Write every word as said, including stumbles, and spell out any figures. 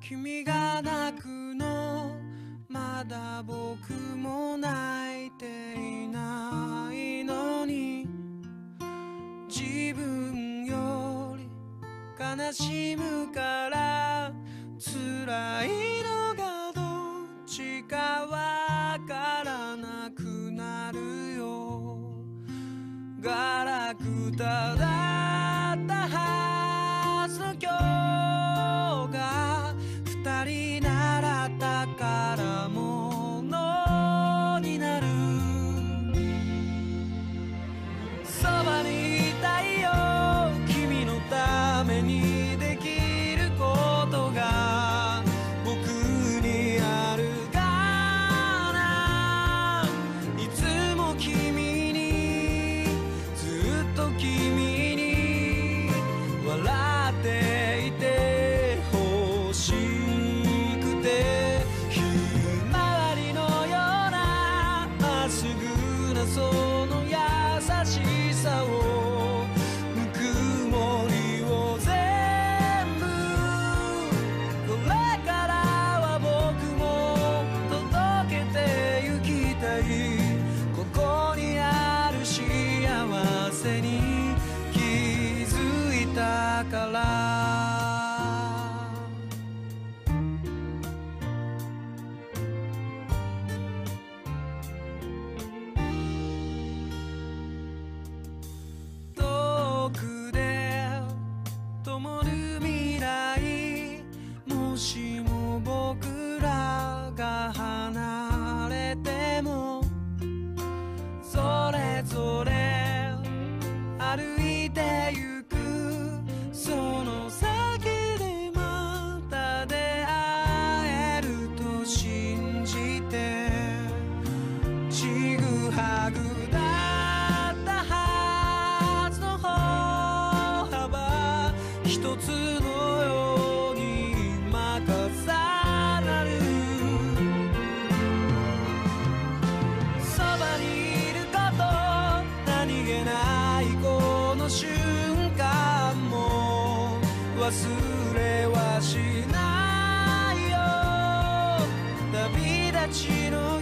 君が泣くのまだ僕も泣いていないのに、自分より悲しむから辛いのがどっちかわからなくなるよ。ガラクタだったはずの今日が二人習ったからものになる。そばにいたいよ君のためにできることが僕にあるかな。いつも君にずっと君に笑っていて欲しくて、ひまわりのようなまっすぐなその優しさをぬくもりを全部、これからは僕も届けてゆきたい。ここにある幸せに気づいたから。遠くで灯る未来、もしも僕らが離れてもそれぞれ歩いてゆく、その先でまた出会えると信じて、ちぐはぐだったはずの歩幅一つのように今重なる。そばにいること何気ないこの瞬間も忘れはしないよ。旅立ちの